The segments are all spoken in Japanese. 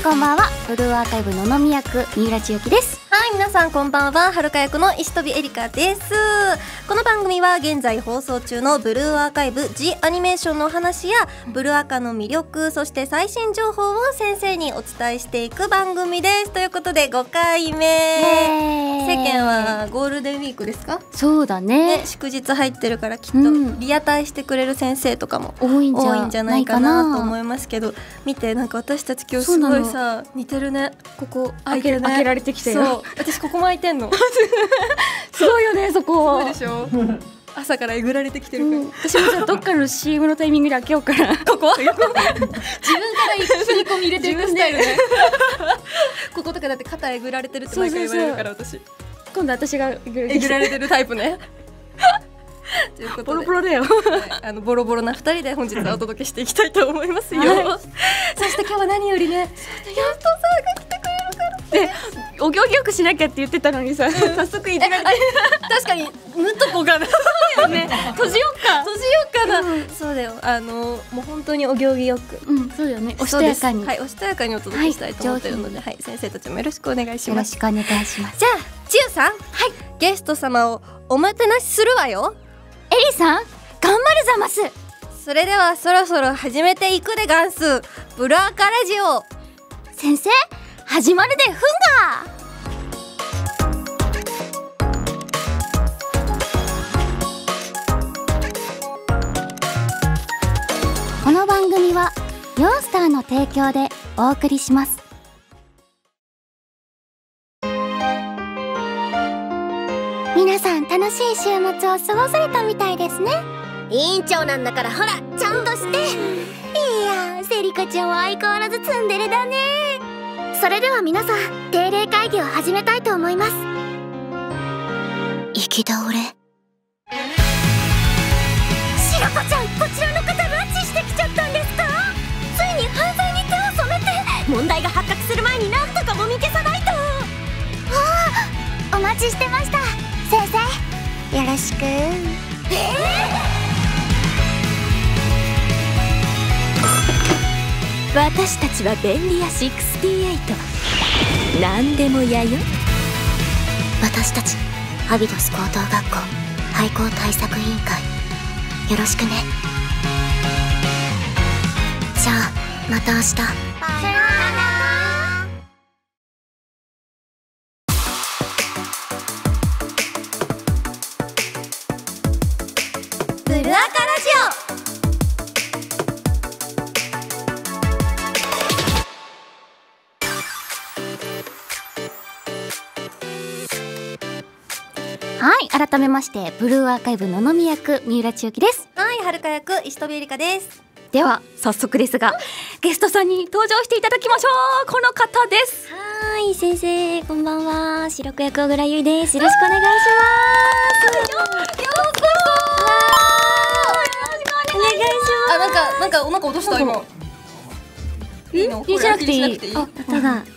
こんばんは。ブルーアーカイブののみ役三浦千代希です。 はい、皆さんこんばんは。はるか役の石飛エリカです。この番組は現在放送中のブルーアーカイブ The アニメーションのお話やブルーアカの魅力、そして最新情報を先生にお伝えしていく番組です。ということで5回目。世間はゴールデンウィークですか？ そうだね。 祝日入ってるからきっとリアタイしてくれる先生とかも多いんじゃないかなと思いますけど、見てなんか私たち今日すごいさ似てるね。ここ開けられてきてよ。そう、私ここも開いてんの。 すごいよね、そこ。 すごいでしょ。朝からえぐられてきてるから、 私もじゃあどっかの CM のタイミングで開けようかな。 ここ自分から切り込み入れていくスタイルね。こことかだって肩えぐられてるって毎回言われるから、私今度私がえぐられてるタイプね。ということでボロボロだよ。 ボロボロな2人で本日はお届けしていきたいと思いますよ。そして今日は何よりね、やっとさんが来てくれるから。 お行儀よくしなきゃって言ってたのにさ、早速いじられて。 確かにぬっとこがな。 閉じよっかな。そうだよ。もう本当にお行儀よく。 そうよね。おしとやかに。 はい、おしとやかにお届けしたいと思ってるので、はい、先生たちもよろしくお願いします。 よろしくお願いします。 じゃあ、千代さん、はい、ゲスト様をおもてなしするわよ。 エリさん、頑張るざます。 それではそろそろ始めていくでガンス。ブルアカラジオ。 先生、始まるでふんが。この番組はヨンスターの提供でお送りします。皆さん楽しい週末を過ごされたみたいですね。 委員長なんだからほらちゃんとして。いや、セリカちゃんは相変わらずツンデレだね。それでは皆さん定例会議を始めたいと思います。行き倒れ。シロコちゃん、こちらの方拉致してきちゃったんですか？ついに犯罪に手を染めて、問題が発覚する前になんとかもみ消さないと。お待ちしてました。先生、よろしく。 私たちは便利屋68。何でもやよ。 私たちアビドス高等学校廃校対策委員会、よろしくね。じゃあまた明日。さようなら。 ブルアカラジオ。 はい、改めましてブルーアーカイブののみ役三浦千代希です。 はい、はるか役石飛エリカです。 では早速ですが、ゲストさんに登場していただきましょう。この方です。 はい、先生こんばんは。白子役小倉優衣です。よろしくお願いします。 ようこそ。 お願いします。 あ、なんかお腹落とした今。いいの？ 気にしなくていい。 あ、ただ。 そんなことどうでもいい。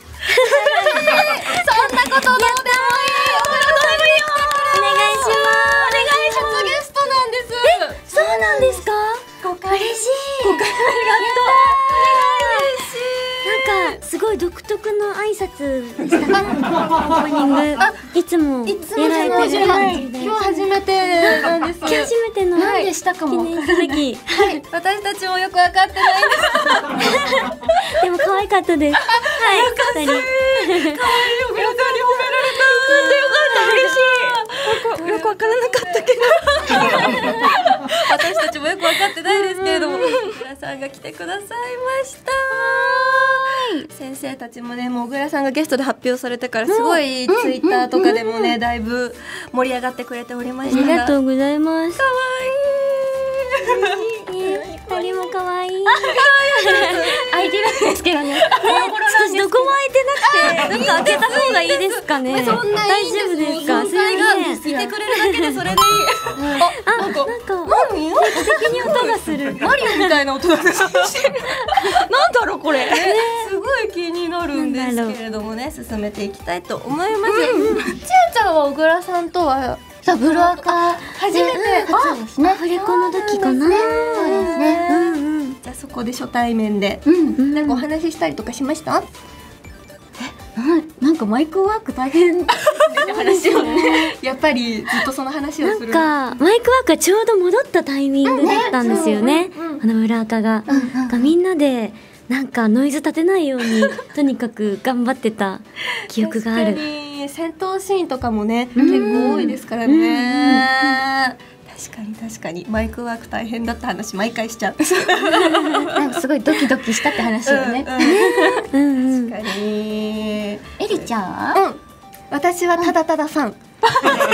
お願いします。 初ゲストなんです。 そうなんですか？ 嬉しい。 5回ありがとう。なんかすごい独特の挨拶でしたね。オープニングいつもやられてる感じで。 今日初めてなんです。 今日初めての何でしたかも。 記念すべき。 私たちもよく分かってないんです。 でも可愛かったです。はい。二人。 可愛い小倉さんに褒められた。 嬉しい。よくわからなかったけど。 私たちもよく分かってないですけれども、小倉さんが来てくださいました。先生たちもね、もう小倉さんがゲストで発表されてからすごいツイッターとかでもね、だいぶ盛り上がってくれておりましたが、 ありがとうございます。 可二人も可愛い。 開いてるんですけどね。 私どこも開いてなくて、なんか開けた方がいいですかね。 そんないいんです。 大丈夫ですか？すいません。 いてくれるだけでそれでいい。 あ、なんか何？ 敵に音がする。 マリオみたいな音だね。 なんだろうこれ。 すごい気になるんですけれどもね、進めていきたいと思います。ちあちゃんは小倉さんとはブルアカ初めて。 そうですね。 アフレコの時かな。 そうですね。 じゃあそこで初対面でなんかお話ししたりとかしました？ なんかマイクワーク大変って話をねやっぱりずっとその話をする。 なんかマイクワークがちょうど戻ったタイミングだったんですよね。村岡が、みんなでなんかノイズ立てないようにとにかく頑張ってた記憶がある。 確かに戦闘シーンとかもね、結構多いですからね。確かにマイクワーク大変だった話毎回しちゃう。 なんかすごいドキドキしたって話をね。 確かに。 エリちゃん？ 私はただただファン。 ライブ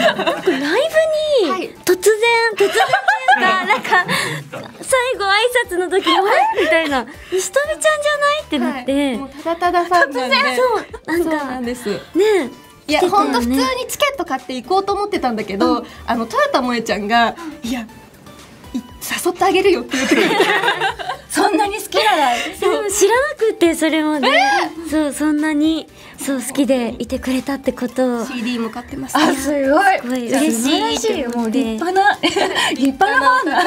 に突然というか、なんか最後挨拶の時にみたいな石飛ちゃんじゃないってなって、 もうただただファンなんで。そうなんです。 ね。 いや本当普通にチケット買って行こうと思ってたんだけど、豊田萌ちゃんがいや誘ってあげるよって言ってくれてそんなに好きなら知らなくてそれまで、そんなに好きでいてくれたってことを CD も買ってます。 あ、すごい嬉しい。 もう立派なファンだ。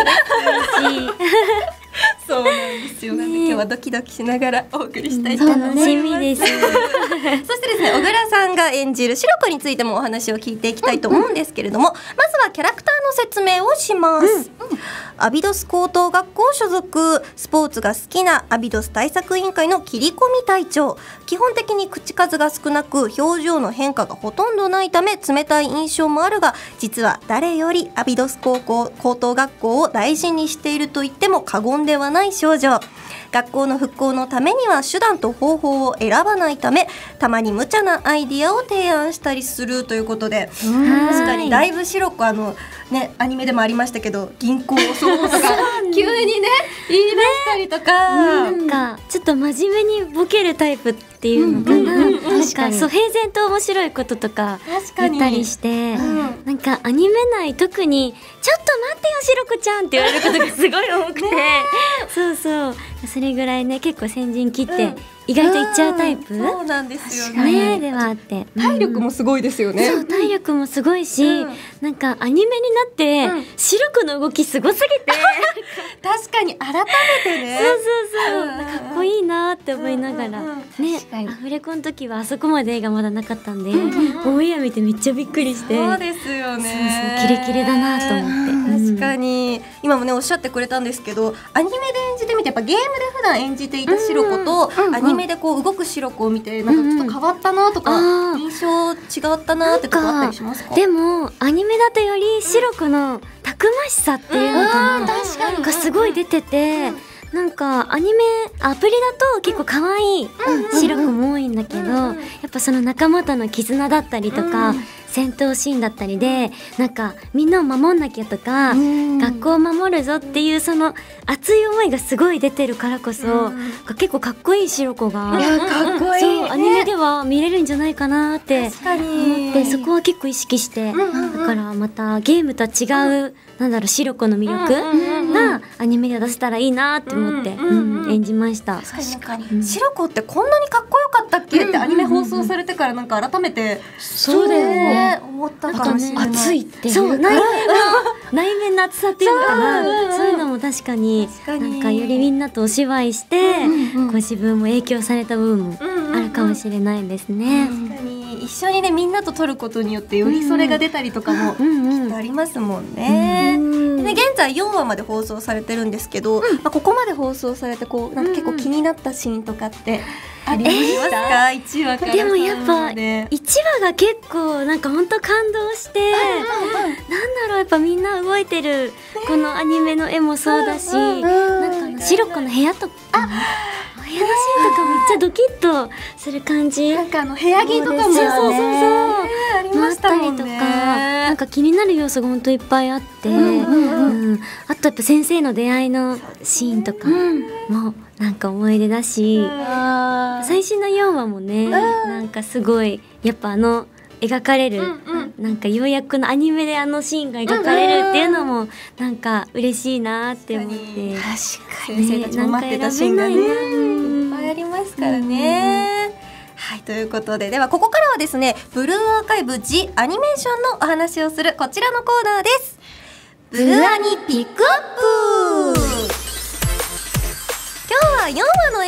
そうなんですよ。なんで今日はドキドキしながらお送りしたいと思います。 楽しみです。 そしてですね、小倉さんが演じるシロコについてもお話を聞いていきたいと思うんですけれども、まずはキャラクターの説明をします。アビドス高等学校所属、スポーツが好きなアビドス対策委員会の切り込み隊長。基本的に口数が少なく表情の変化がほとんどないため冷たい印象もあるが、実は誰よりアビドス高等学校を大事にしていると言っても過言ではない少女。学校の復興のためには手段と方法を選ばないため、たまに無茶なアイディアを提案したりするということで、確かにだいぶ白くね、アニメでもありましたけど銀行を襲うとか急にね言い出したりとか、 なんかちょっと真面目にボケるタイプっていうのかな、なんかそう平然と面白いこととか言ったりして、なんかアニメ内特にちょっと待ってよしろこちゃんって言われることがすごい多くてそうそれぐらいね結構先陣切って意外といっちゃうタイプ、 そうなんですよね。 ではあって、 体力もすごいですよね。 そう体力もすごいし、なんかアニメになって、シロコの動きすごすぎて確かに改めてね、 かっこいいなって思いながら、ね、アフレコの時はあそこまで絵がまだなかったんで、オンエア見てめっちゃびっくりして、 そうですよね。 キレキレだなと思って、 確かに今もねおっしゃってくれたんですけど、アニメで演じてみてやっぱゲームで普段演じていたシロコとアニメでこう動くシロコを見てなんかちょっと変わったなとか、印象違ったなってとこあったりしますか？ でもアニメだとよりシロコのたくましさっていうのかな、がすごい出てて、なんかアニメアプリだと結構可愛いシロコも多いんだけど、やっぱその仲間との絆だったりとか、戦闘シーンだったりでなんかみんなを守んなきゃとか、学校を守るぞっていうその熱い思いがすごい出てるからこそ、結構かっこいいシロコがかっこいい、 そうアニメでは見れるんじゃないかなって思って、そこは結構意識して、だからまたゲームとは違うなんだろうシロコの魅力がアニメで出せたらいいなって思って演じました。 確かにシロコってこんなにかっこよかったっけってアニメ放送されてからなんか改めてそうだよね思ったかもしれない。 熱いっていう、 そう内面の熱さっていうのかな、そういうのも確かになんかよりみんなとお芝居してこう自分も影響された部分もあるかもしれないですね。 確かに一緒にねみんなと撮ることによってよりそれが出たりとかもきっとありますもんね。で現在4話まで放送されてるんですけど、ここまで放送されてこうなんか結構気になったシーンとかってありますか？1話からでもやっぱ1話が結構なんか本当感動して、なんだろうやっぱみんな動いてるこのアニメの絵もそうだし、なんかシロコの部屋とか部屋のシーンとかめっちゃドキッとする感じ、 なんか部屋着とかもそうありましたもんね。 とかなんか気になる要素が本当いっぱいあって、あとやっぱ先生の出会いのシーンとかもなんか思い出だし、最新の4話もねなんかすごいやっぱ描かれる、なんかようやくのアニメでシーンが描かれるっていうのもなんか嬉しいなって思って、 確かに先生たちも待ってたシーンがねいっぱいありますからね。はい、ということで、ではここからはですねブルーアーカイブ The アニメーションのお話をするこちらのコーナーです。ブルアニピックアップ。今日は4話の映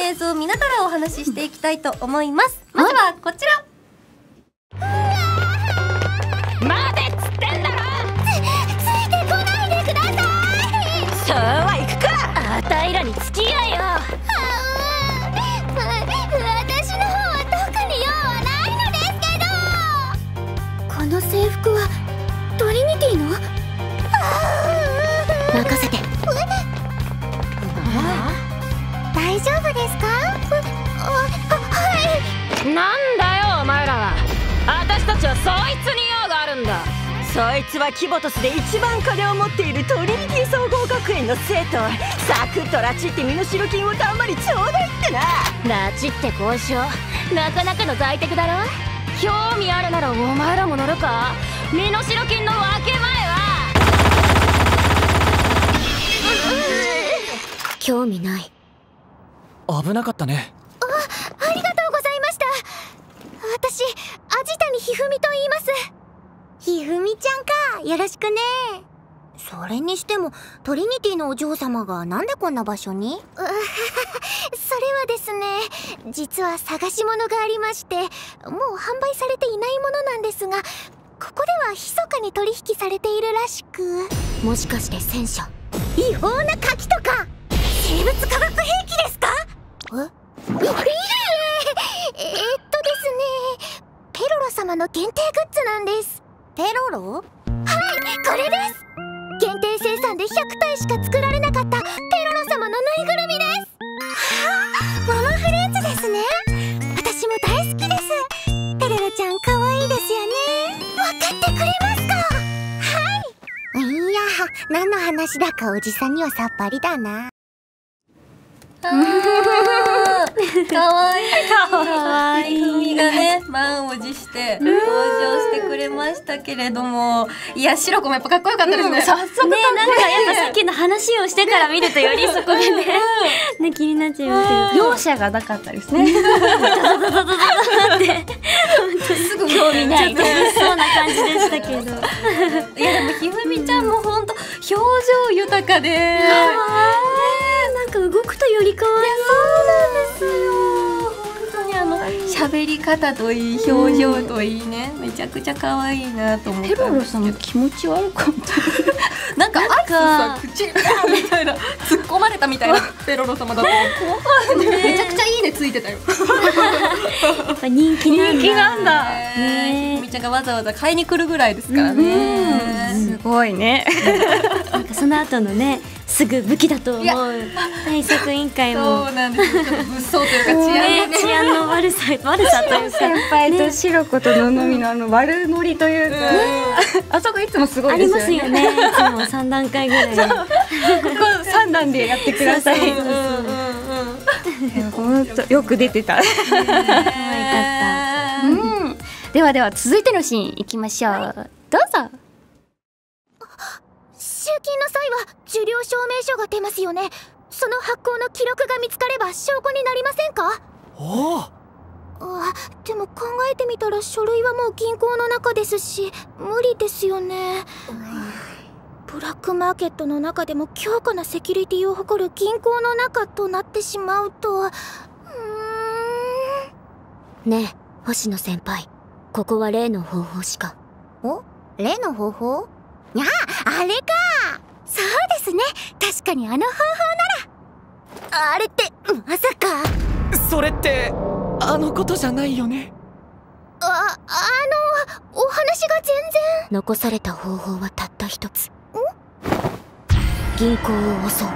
映像を見ながらお話ししていきたいと思います。まずはこちら。 待てっつってんだろ。 ついてこないでください。 そうはいくか。あたいらに付き合えよ。 私の方は特に用はないのですけど。この制服はトリニティの？任せて。大丈夫ですか？はい。 なんだよお前らは。私たちはそいつに用があるんだ。そいつはキボトスで一番金を持っているトリニティ総合学園の生徒。サクッと拉致って身代金をたんまりちょうだいってな。拉致って交渉なかなかの在宅だろ。興味あるならお前らも乗るか。身代金の分け前は。 興味ない。 危なかったね。 ありがとうございました。私、味谷ひふみと言います。ひふみちゃんか、よろしくね。それにしてもトリニティのお嬢様がなんでこんな場所に？それはですね、実は探し物がありまして、もう販売されていないものなんですが、ここでは密かに取引されているらしく。 もしかして戦車？ 違法な火器とか生物化学兵器ですか？ですね、ペロロ様の限定グッズなんです。ペロロ？はい、これです。限定生産で100体しか作られなかったペロロ様のぬいぐるみです。ママフレンズですね。私も大好きです。ペロロちゃん可愛いですよね。分かってくれますか？はい。いや、何の話だかおじさんにはさっぱりだな。 かわいい。かわいい。ひふみがね、満を持して登場してくれましたけれども、いや、シロコもやっぱかっこよかったですね。早速ね、なんかやっぱさっきの話をしてから見るとよりそこがね、ね、気になっちゃいますけど、 容赦がなかったですね。 すぐ興味ない。ちょっと物騒な感じでしたけど。 いやでもひふみちゃんも本当表情豊かで。 なんか動くとより可愛い。 そうなんですよ。本当に喋り方といい、表情といいね、めちゃくちゃ可愛いなと思って。 ペロロさんの気持ち悪かった。 なんかさ、口みたいな突っ込まれたみたいなペロロ様だとめちゃくちゃいいねついてたよ。 やっぱ人気なんだ。 ひふみちゃんがわざわざ買いに来るぐらいですからね。 すごいね。 なんかその後のね、すぐ武器だと思う対策委員会も。 そうなんですよ。ちょっと物騒というか治安の悪さというか。 先輩とシロコとののみの悪ノリというか、あそこいつもすごいですよね。 ありますよね。いつも3段階ぐらい。ここ3段でやってください。本当よく出てた。可愛かった。ではでは続いてのシーンいきましょう。どうぞ。 集金の際は受領証明書が出ますよね。その発行の記録が見つかれば証拠になりませんか？ おお。 でも考えてみたら書類はもう銀行の中ですし無理ですよね。ブラックマーケットの中でも強固なセキュリティを誇る銀行の中となってしまうと、 ねえ星野先輩、ここは例の方法しか。 例の方法？あれか。そうですね、確かにあの方法なら。あれってまさか。 それってあのことじゃないよね。 お話が全然。 残された方法はたった一つ。銀行を襲う。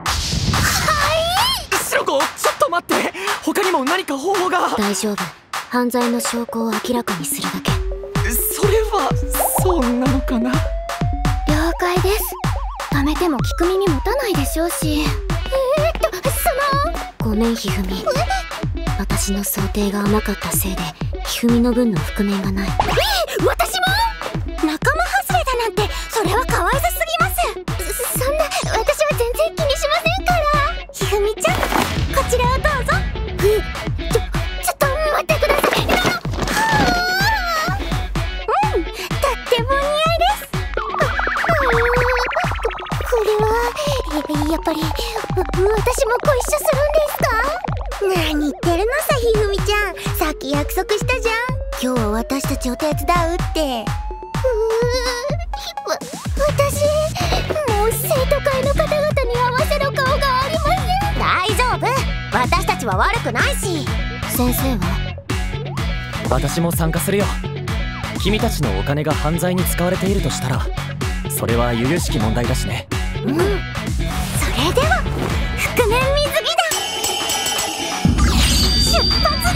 シロコ、ちょっと待って。他にも何か方法が。 大丈夫、犯罪の証拠を明らかにするだけ。 それはそうなのかな。 了解です。ダメでも聞く耳持たないでしょうし。 ごめんひふみ、私の想定が甘かったせいでひふみの分の覆面がない。 私も仲間外れだなんて、それはかわいそすぎます。そんな、私は全然気にしませんから。ひふみちゃん、こちらをどうぞ。ちょっと待ってください。とってもお似合いです。これはやっぱり私もご一緒するんですか？ 何言ってるのさ、ひふみちゃん。さっき約束したじゃん。今日は私たちを手伝うって。私もう生徒会の方々に合わせる顔がありません。大丈夫、私たちは悪くないし。先生は？ 私も参加するよ。君たちのお金が犯罪に使われているとしたら、それは由々しき問題だしね。 それでは覆面水着だ、出発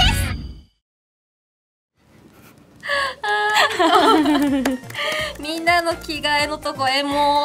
です。 みんなの着替えのとこも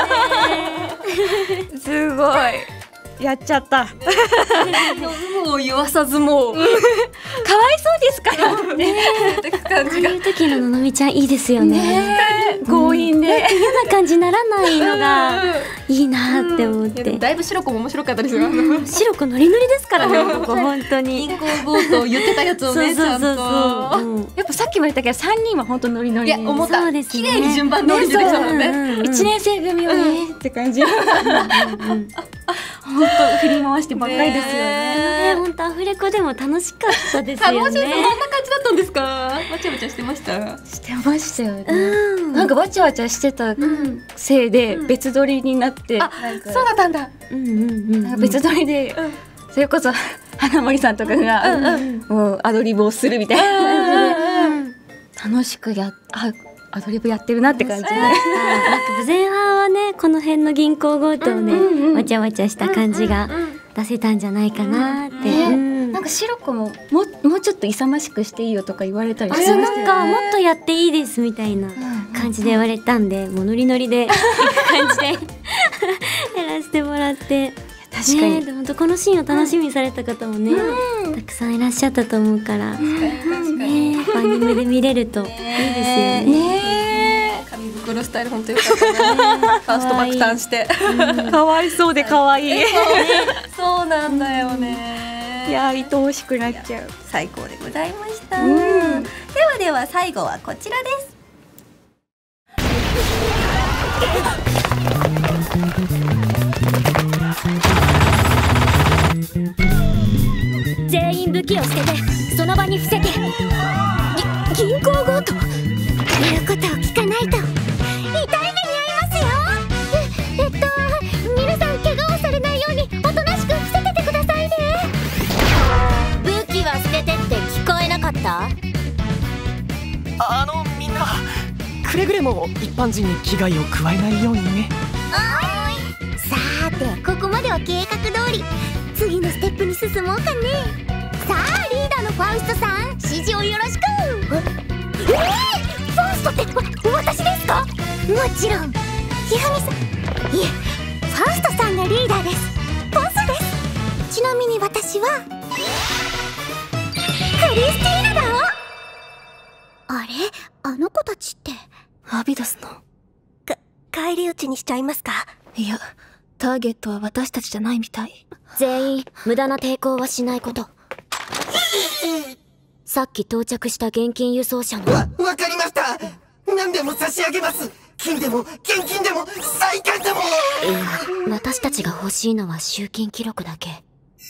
うすごいやっちゃったもう言わさずもうかわいそうですからね。 ああいう時のののみちゃんいいですよね。 強引で嫌な感じにならないのがいいなって思っいやでて。 もだいぶ白子も面白かったですよ。 白子ノリノリですからね、ここ本当に。 銀行強盗言ってたやつをね、ちゃんと。 やっぱさっきも言ったけど3人は本当ノリノリ。 いや思った。 そうですね。 綺麗に順番通り出てきたもんね。 1年生組をねって感じ。本当振り回してばっかりですよね。 本当アフレコでも楽しかったですよね。 楽しい。そんな感じだったんですか？わちゃわちゃしてました。 してましたよね。なんかわちゃわちゃしてたせいで別撮りになって、 そうだったんだ。 別撮りでそれこそ花森さんとかがもうアドリブをするみたいな感じで楽しくアドリブやってるなって感じで。 なんか前半はね、この辺の銀行強盗ね、わちゃわちゃした感じが出せたんじゃないかなって。 なんか白子ももうちょっと勇ましくしていいよとか言われたりしてましたよね。 なんかもっとやっていいですみたいな感じで言われたんで、もうノリノリでいく感じでやらせてもらって。 確かに。 でもこのシーンを楽しみにされた方もね、たくさんいらっしゃったと思うから、ね、アニメで見れるといいですよね。 紙袋スタイル本当良かったね。ファースト爆誕して。 かわいそうでかわいい。 そうなんだよね。 いや愛おしくなっちゃう。 最高でございました。では最後はこちらです。 全員武器を捨ててその場に伏せて。銀行強盗、言うことを聞かないと痛い目に遭いますよ。皆さん怪我をされないようにおとなしく伏せててくださいね。武器は捨ててって聞こえなかった？ みんなくれぐれも一般人に危害を加えないようにね。 さーて、ここまでは計画通り。次のステップに進もうかね。さあリーダーのファウストさん、指示をよろしく。ファウストって私ですか？もちろん。ひふみさん、いえ、ファウストさんがリーダーです。ボスです。ちなみに私はクリスティーナだ。あれ、あの子たちってアビダスの返り討ちにしちゃいますか？ いや、ターゲットは私たちじゃないみたい。 全員無駄な抵抗はしないこと。さっき到着した現金輸送車の。 わかりました。何でも差し上げます。金でも現金でも債券でも。 私たちが欲しいのは集金記録だけ。やばい、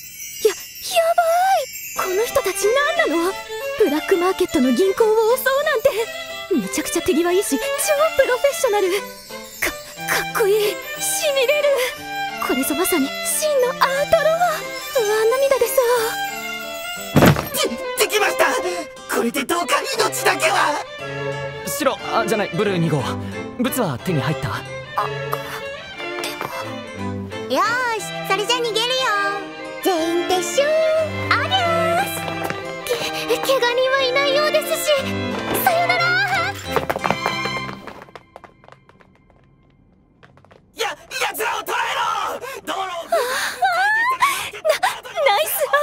この人たち何なの？ブラックマーケットの銀行を襲うなんて。めちゃくちゃ手際いいし超プロフェッショナル。かっこいい。しびれる。これぞまさに真のアウトロア。涙でさ。 できました。これでどうか命だけは。 白じゃない、ブルー2号。物は手に入った？ よーし、それじゃ逃げるよ。全員撤収。アデュース。怪我人はいないようですし、さよなら。 奴らを捕らえろ。道路をナイス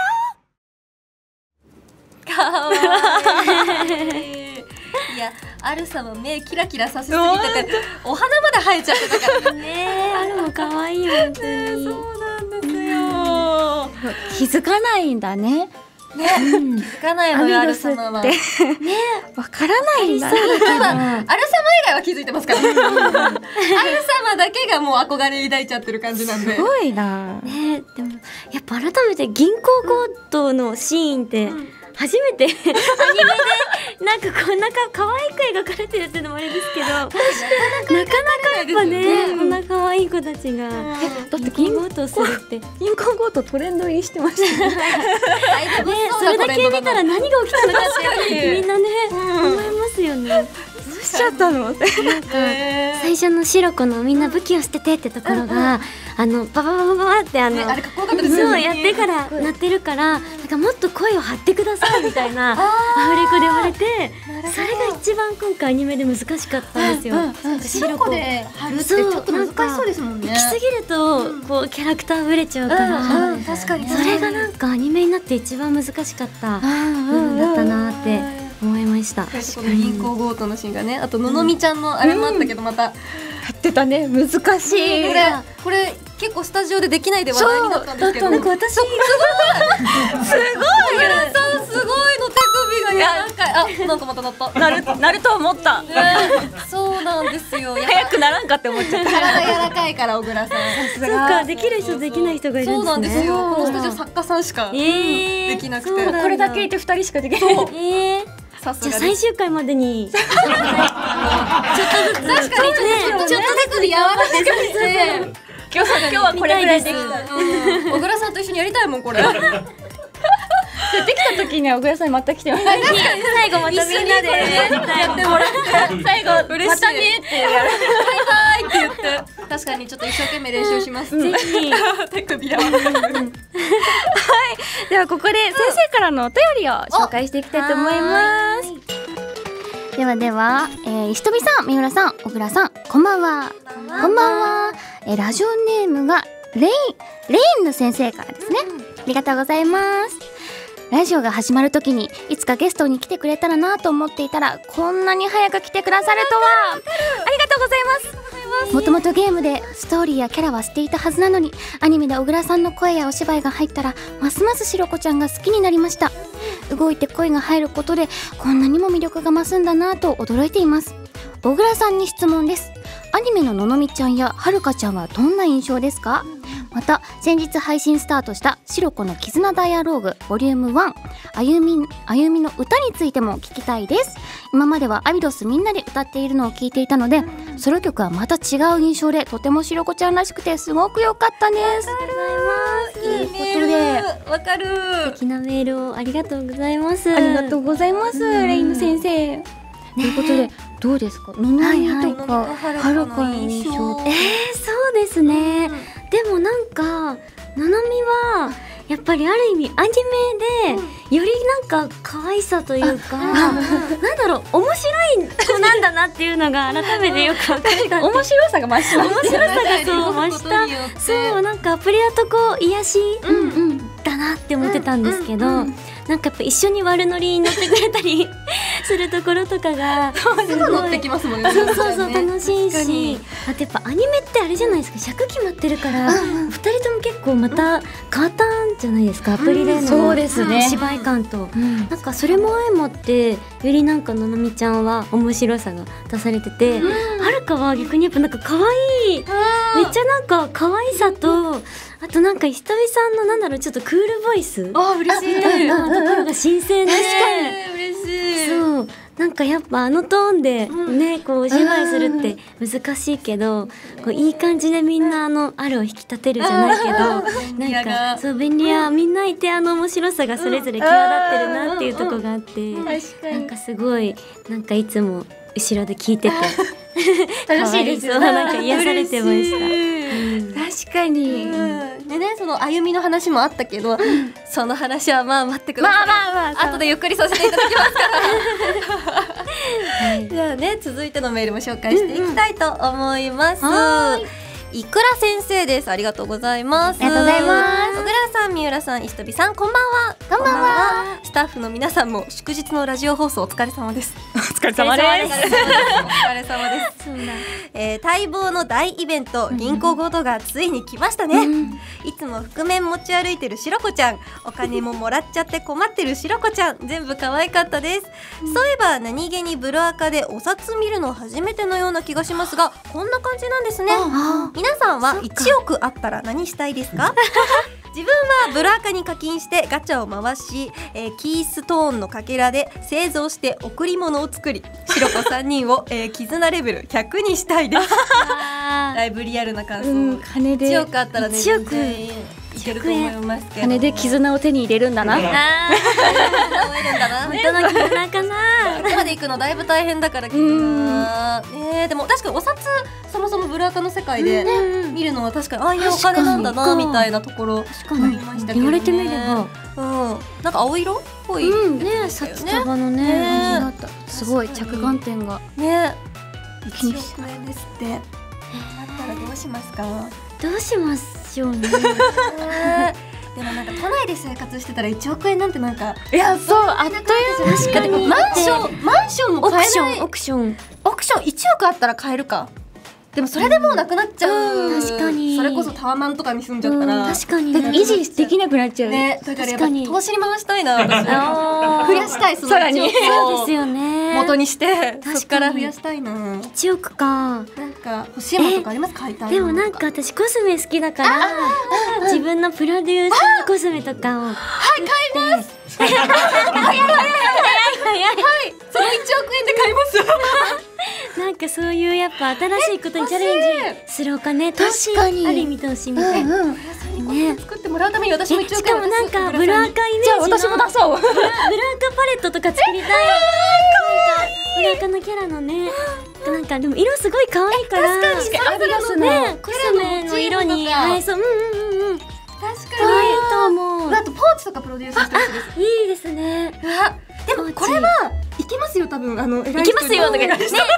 アウトロー。 かわいい。いや、アルサも目キラキラさせすぎてて、お花まで生えちゃってたからね。 あれも可愛い本当に。 そうなんですよ。 気づかないんだね。 気づかないのよ、アル様は。ね、 わからないんだ。 アル様以外は気づいてますから。アル様だけがもう憧れ抱いちゃってる感じなんで。 すごいな。 ね、でもやっぱ改めて銀行強盗のシーンって初めてアニメでなんかこんな可愛く描かれてるっていうのもあれですけど、なかなかやっぱね、こんな可愛い子たちがだって銀行強盗するって銀行強盗トレンド入りしてましたね。 それだけ見たら何が起きたのかってみんなね思いますよね。 しちゃったのって最初のシロコのみんな武器を捨ててってところがバババババってあれかっこよかったですよね。 そうやってから鳴ってるからなんかもっと声を張ってくださいみたいなアフレコで言われて、それが一番今回アニメで難しかったんですよ。 シロコで貼るってちょっと難しそうですもんね。 行き過ぎるとこうキャラクターぶれちゃうから確かにそれがなんかアニメになって一番難しかった部分だったなって思いました。 この銀行強盗のシーンがね、あとののみちゃんのあれもあったけど、またやってたね。難しい。 これ結構スタジオでできないで話題になったんですけど、 なんか私すごい皆さんすごいの手首が柔らかい。あ、なんかまたなった。 なると思った。 そうなんですよ。 早くならんかって思っちゃった。 体柔らかいから小倉さん。 そうか、できる人できない人がいるんですね。 そうなんですよ。このスタジオ作家さんしかできなくて、 これだけいて2人しかできない。 さすがじゃあ最終回までにちょっとずつ確かにちょっと手首柔らかくして今日はこれぐらいできた。 小倉さんと一緒にやりたいもんこれ。 できた時には小倉さんにまた来てもらって、 最後またみんなでやってもらって最後嬉しい。 またねってやる。 バイバイって言って確かにちょっと一生懸命練習します。 ぜひ手首柔らかく。 ではここで先生からのお便りを紹介していきたいと思います。 ではでは、石飛さん、三浦さん、小倉さん、こんばんは。こんばんは。ラジオネームがレインヌ先生からですね。ありがとうございます。ラジオが始まる時にいつかゲストに来てくれたらなと思っていたら、こんなに早く来てくださるとは。ありがとうございます。もともとゲームでストーリーやキャラは捨ていたはずなのに、アニメで小倉さんの声やお芝居が入ったらますますしろこちゃんが好きになりました。動いて声が入ることでこんなにも魅力が増すんだなと驚いています。小倉さんに質問です。アニメのののみちゃんやはるかちゃんはどんな印象ですか？また先日配信スタートしたしろこの絆ダイアローグボリューム1歩みの歌についても聞きたいです。今まではアビドスみんなで歌っているのを聞いていたので、ソロ曲はまた違う印象でとてもしろこちゃんらしくてすごく良かったです。 いいメール。わかる。 素敵なメールをありがとうございます。 ありがとうございます、レイン先生。ということでどうですか、ののみとかはるかの印象。 そうですね。でもなんかののみはやっぱりある意味アニメでよりなんか可愛さというか、なんだろう、面白い子なんだなっていうのが改めてよく分かった。 面白さが増した。 面白さがそう増した。そう、なんかアプリだとこう癒しだなって思ってたんですけど、なんかやっぱ一緒に悪ノリに乗ってくれたりするところとかがすごい乗ってきますもんね。 そう楽しいし、あとやっぱアニメってあれじゃないですか、尺決まってるから2人とも結構また変わったんじゃないですか、アプリでのそうですね、 芝居感と、なんかそれも相まってよりなんかののみちゃんは面白さが出されてて、はるかは逆にやっぱなんか可愛い、めっちゃなんか可愛さと、あとなんか石飛さんのなんだろう、ちょっとクールボイス嬉しいみたいなところが新鮮で、 嬉しい。 そうなんかやっぱあのトーンでね、こうお芝居するって難しいけど、こういい感じでみんなあれを引き立てるじゃないけど、なんかそう便利屋みんないて、面白さがそれぞれ際立ってるなっていうとこがあって、なんかすごいなんかいつも後ろで聞いてて楽しいですよ。 なんか癒されてました。 確かに。 でね、その歩みの話もあったけど、その話はまあ待ってください。後でゆっくりさせていただきますからじゃあね、続いてのメールも紹介していきたいと思います。いくら先生です。ありがとうございます。 ありがとうございます。 小倉さん、三三浦さん、石飛さん、こんばんは。 こんばんは。 スタッフの皆さんも祝日のラジオ放送お疲れ様です。 お疲れ様です。 お疲れ様です。待望の大イベント、銀行強盗がついに来ましたね。いつも覆面持ち歩いてるしろこちゃん、お金ももらっちゃって困ってるしろこちゃん、全部可愛かったです。そういえば何気にブルアカでお札見るの初めてのような気がしますが、こんな感じなんですね。皆さんは1億あったら何したいですか？自分はブルアカに課金してガチャを回し、キーストーンのかけらで製造して贈り物を作り、シロコ3人を、絆レベル100にしたいです。だいぶリアルな感想。 金で 1億あったらね、 1億いけると思いますけど。 金で絆を手に入れるんだな。 絆を得るんだな。 本当の絆かな。 ここまで行くのだいぶ大変だから絆。でも確かにお札そもそもブルアカの世界で見るのは確かにああいうお金なんだなみたいなところありましたけどね。 言われてみれば、 なんか青色っぽいね、札束のねだった。すごい着眼点がね。1億円ですって。だったらどうしますか？ どうしましょうね。 でもなんか都内で生活してたら1億円なんてなんか、 いや、そうあっという間。 確かにマンションも買えない。 オークション 1億あったら買えるか。でもそれでもうなくなっちゃう。 確かに。 それこそタワマンとかに住んじゃったら確かに維持できなくなっちゃうね。だからやっぱ投資に回したいな。私増やしたい。そのさらにそうですよね。 元にしてそこから増やしたいな。 1億か。 なんか欲しいものとかあります？買いたい。 でもなんか私コスメ好きだから自分のプロデュースコスメとかを買います。早い。その1億円で買います。 なんかそういうやっぱ新しいことにチャレンジするお金、投資、ある意味投資みたいなね。 作ってもらうために私も1億円。 しかもなんかブルアカイメージの私も出そう。 ブルアカパレットとか作りたい。なんかブルアカのキャラのね、なんかでも色すごい可愛いから、 確かにアディダスのね、コスメの色に映えそう。 確可愛いと思う。 あとポーチとかプロデュースしてほしいです。 いいですね。 でもこれはいけますよ、多分いけますよとかね、すぐそこにいるから。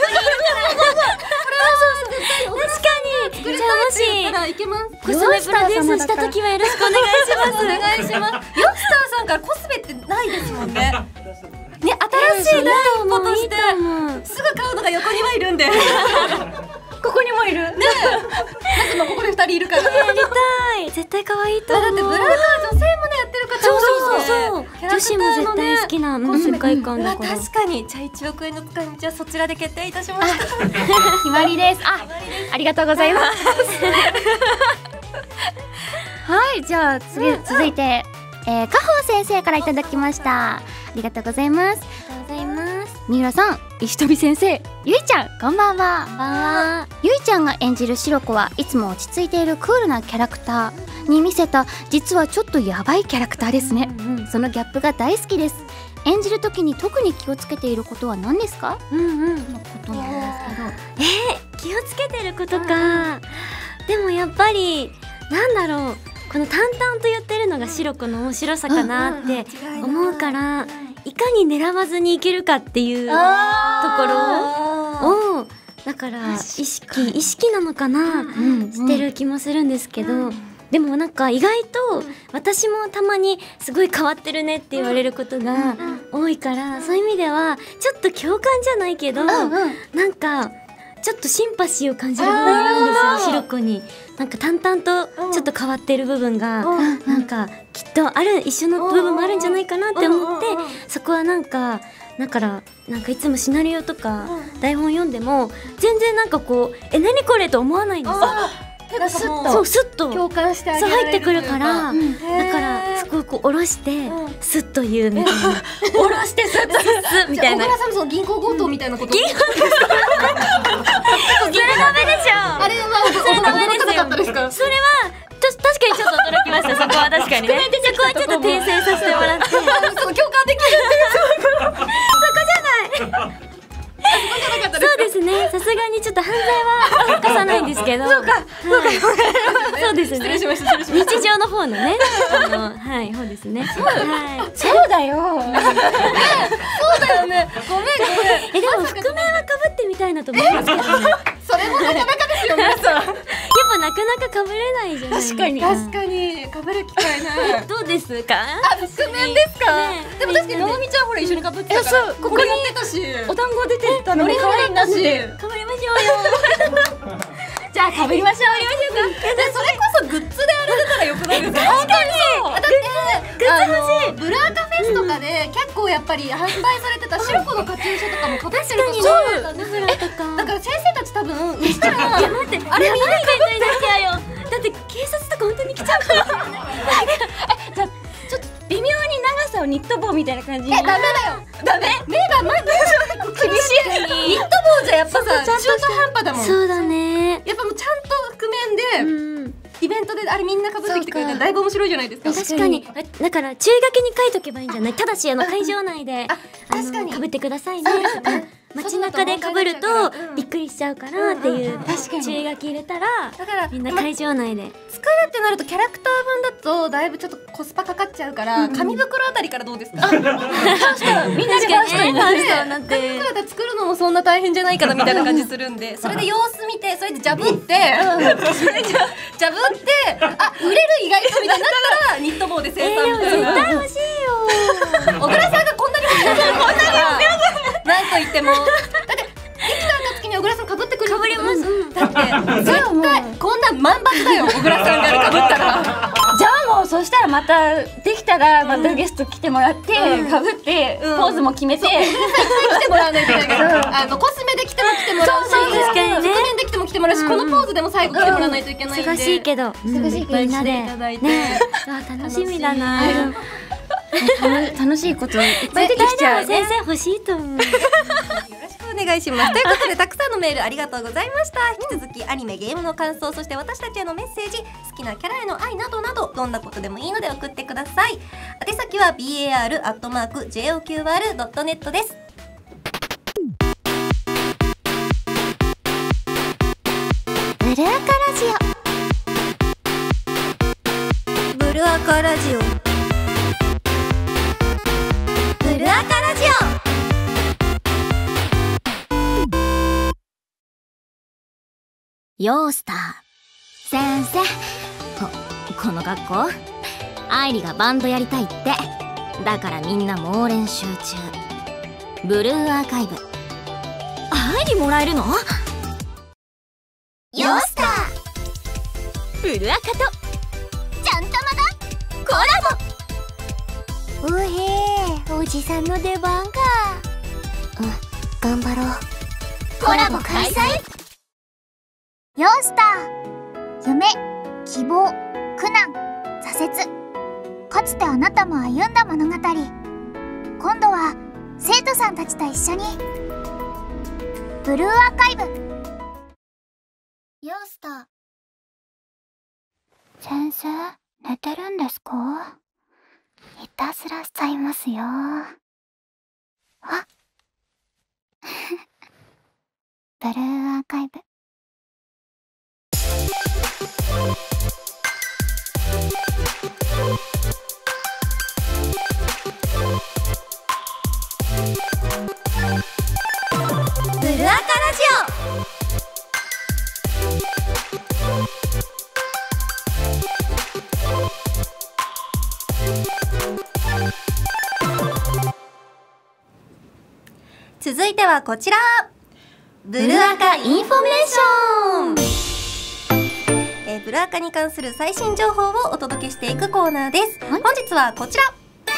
確かに。じゃあもしいけます。 コスメプロデュースした時はよろしくお願いします。 お願いします。ヨッスターさんからコスメってないですもんね。ね、新しいなと思としてすぐ買うのが横にはいるんで。 ここにもいる。 ね、まずここで2人いるから。 やりたい。絶対可愛いと思う。 だってブラウザ女性もねやってる方多いそう。女子も絶対好きな世界観だから。 確かに。じゃあ1億円の使い道はそちらで決定いたしました。 決まりです。ありがとうございます。 はい、じゃあ続いてカホ先生からいただきました。ありがとうございます。三浦さん、石飛先生、ゆいちゃん、こんばんは。ゆいちゃんが演じるシロコはいつも落ち着いているクールなキャラクターに見せた、実はちょっとヤバいキャラクターですね。そのギャップが大好きです。演じる時に特に気をつけていることは何ですか？のことなんですけど。 気をつけてることか。でもやっぱりなんだろう、この淡々と言ってるのがシロコの面白さかなって思うから、いかに狙わずにいけるかっていうところを、だから意識なのかな、してる気もするんですけど、でもなんか意外と私もたまにすごい変わってるねって言われることが多いから、そういう意味ではちょっと共感じゃないけど、なんかちょっとシンパシーを感じる部分があるんですよ、シロコに。なんか淡々とちょっと変わってる部分がなんかきっとある、一緒の部分もあるんじゃないかなって思って、そこはなんかだからなんかいつもシナリオとか台本読んでも全然なんかこう何これと思わないんですよ。スッと共感してあげられる入ってくるから、だからそこをこう下ろしてスッと言うみたいな。 下ろしてスッとみたいな。 小倉さんもその銀行強盗みたいなこと。 銀行強盗。それダメでしょ。 あれは驚かなかったですか？ それは確かにちょっと驚きました。そこは確かにね。そこはちょっと訂正させてもらって。 その共感できるっていうそこじゃない。そうですね。さすがにちょっと犯罪は犯さないんですけど。そうですね。日常の方のね、はい方ですね。 そうだよ。 そうだよね。ごめん。 でも覆面は被ってみたいなと思いますけどね。 それもなかなかですよ皆さん。 やっぱなくななか被れないじゃないですか。 確かに被る機会ない。 どうですか？ 覆面ですか？でも確かにのぞみちゃんほら一緒に被ってたから。ここにやってたし、 お団子出てたのも可愛いんだし。 被りましょうよ。 じゃあ被りましょうよ。 それこそグッズであれ出たらよくないですか？ 確かに。 だってブルアカフェスとかで結構やっぱり販売されてたシロコのカチューシャとかも被ってるとそうなんだね。だから先生たち多分うちからあれみんな被ってだって警察とか本当に来ちゃうかもしれない。 じゃあちょっと微妙に長さをニット帽みたいな感じに。 ダメだよ。ダメ。目がまず厳しい。ニット帽じゃやっぱさ中途半端だもん。 そうだね。 やっぱもうちゃんと覆面でイベントであれみんな被ってきてくれたらだいぶ面白いじゃないですか。 確かに。だから注意書きに書いとけばいいんじゃない？ただし会場内で被ってくださいねとか。街中で被るとびっくりしちゃうからっていう注意書き入れたら、だからみんな会場内で使うってなるとキャラクター分だとだいぶちょっとコスパかかっちゃうから紙袋あたりからどうですか？みんなでファーストになって紙袋で作るのもそんな大変じゃないからみたいな感じするんで、それで様子見てそれでジャブってジャブって売れる意外とみたいになったらニット帽で生産みたいな。 絶対欲しいよ。 小倉さんがこんなに欲しいからなんと言ってもだってできた暁に小倉さん被ってくる。被ります。だって絶対こんなん万抜だよ小倉さんが被ったら。 じゃあもうそしたらまたできたらまたゲスト来てもらって被ってポーズも決めて来てもらわないといけないけど、コスメで来ても来てもらうし、覆面で来ても来てもらうし、このポーズでも最後来てもらわないといけないんで。 忙しいけどみんなでいただいて楽しみだな。 楽しいこといっぱい出てきちゃう。 先生欲しいと思う。 よろしくお願いします。ということでたくさんのメールありがとうございました。引き続きアニメゲームの感想、そして私たちへのメッセージ、好きなキャラへの愛などなどどんなことでもいいので送ってください。宛先は bar@joqr.net です。 ブルアカラジオ。 ブルアカラジオ。ブルアカラジオ。 ヨースター先生、この学校愛理がバンドやりたいって。だからみんな猛練習中。ブルーアーカイブ愛理もらえるの？ ヨースターブルアカとちゃんたまだコラボ。うへー、おじさんの出番か。頑張ろう。コラボ開催。ヨースター、夢、希望、苦難、挫折、かつてあなたも歩んだ物語。今度は生徒さんたちと一緒にブルーアーカイブ。ヨースター先生、寝てるんですか？いたずらしちゃいますよ。ブルーアーカイブ。 ブルアカラジオ。続いてはこちら、ブルアカインフォメーション。ブルアカに関する最新情報をお届けしていくコーナーです。本日はこちら、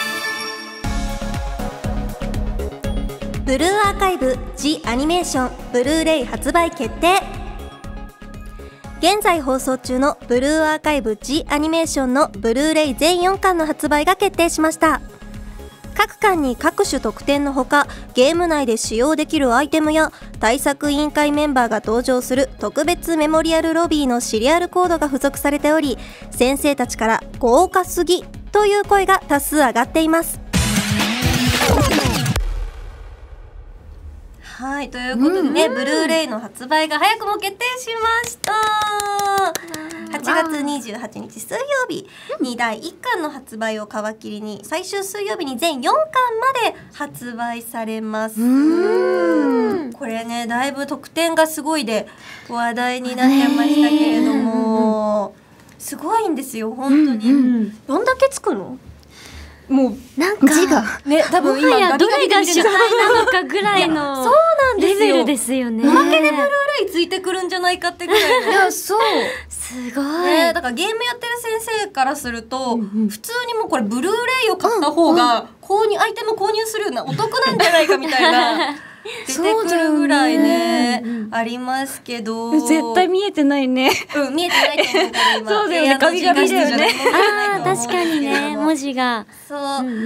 ブルーアーカイブ The アニメーションブルーレイ発売決定。現在放送中のブルーアーカイブ The アニメーションのブルーレイ全4巻の発売が決定しました。各巻に各種特典のほか、ゲーム内で使用できるアイテムや対策委員会メンバーが登場する特別メモリアルロビーのシリアルコードが付属されており、先生たちから豪華すぎという声が多数上がっています。はい、ということでね、ブルーレイの発売が早くも決定しました。8月28日水曜日に第1巻の発売を皮切りに、最終水曜日に全4巻まで発売されます。これね、だいぶ特典がすごいで話題になってましたけれども、 すごいんですよ本当に。どんだけつくの？もうなんか字がね、多分もは今やどれが主体なのかぐらいのそうなんですよ。 レベルですよね。 おまけでブルーレイついてくるんじゃないかってぐらいの。いやそう。 すごい。 ね、だからゲームやってる先生からすると、普通にもうこれブルーレイを買った方がアイテム購入するようなお得なんじゃないかみたいな出てくるぐらいねありますけど、 絶対見えてないね。 見えてないと思うから今そうだよね、ガビガビだよね。 ああ確かにね、文字が。 そう、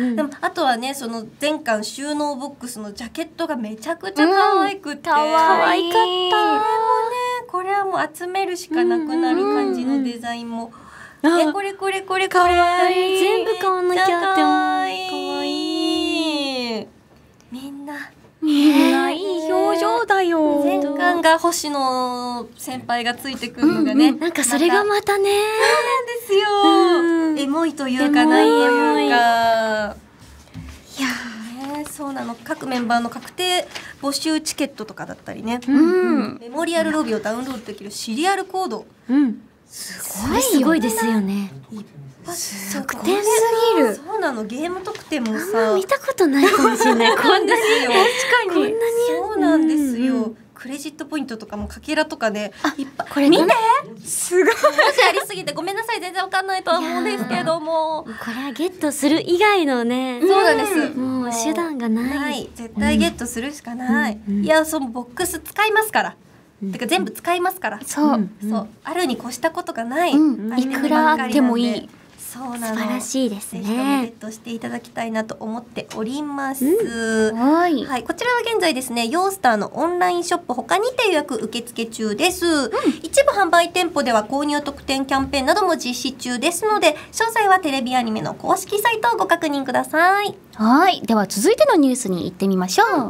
でもあとはね、その全巻収納ボックスのジャケットがめちゃくちゃ可愛くて、 可愛かった。 それもね、これはもう集めるしかなくなる感じのデザインも、これ可愛い、 全部買わなきゃって思う。 可愛い。みんないい表情だよ。 全巻が星野先輩がついてくるのがね、 なんかそれがまたね、 そうなんですよ。エモいというかないというか。いやね、そうなの。各メンバーの確定募集チケットとかだったりね、メモリアルロビーをダウンロードできるシリアルコード、 すごいですよね。 特典すぎる。 そうなの。ゲーム特典もさ、 見たことないかもしれない。こんなに確かにそうなんですよ。クレジットポイントとかもかけらとかでいっぱい。 これ見て、すごい。文字ありすぎてごめんなさい、全然わかんないとは思うんですけども、 これはゲットする以外のね、 そうなんです。 もう手段がない。 絶対ゲットするしかない。いや、そのボックス使いますから。てか全部使いますから。そう、あるに越したことがない。 いくらあってもいい。 そうなの。 素晴らしいですね。 ぜひともゲットしていただきたいなと思っております。 はい。 こちらは現在ですね、ヨースターのオンラインショップ他にて予約受付中です。一部販売店舗では購入特典キャンペーンなども実施中ですので、詳細はテレビアニメの公式サイトをご確認ください。 はい。では続いてのニュースに行ってみましょう。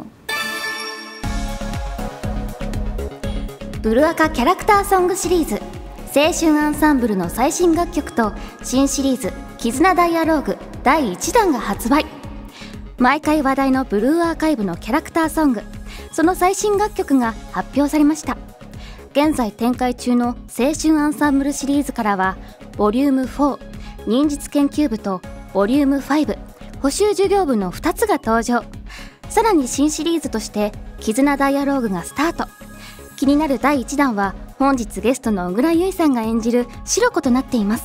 ブルアカキャラクターソングシリーズ、青春アンサンブルの最新楽曲と新シリーズ絆ダイアローグ第1弾が発売。毎回話題のブルーアーカイブのキャラクターソング、その最新楽曲が発表されました。現在展開中の青春アンサンブルシリーズからはボリューム4忍術研究部とボリューム5補習授業部の2つが登場。さらに新シリーズとして絆ダイアローグがスタート。気になる第1弾は本日ゲストの小倉優衣さんが演じるシロコとなっています。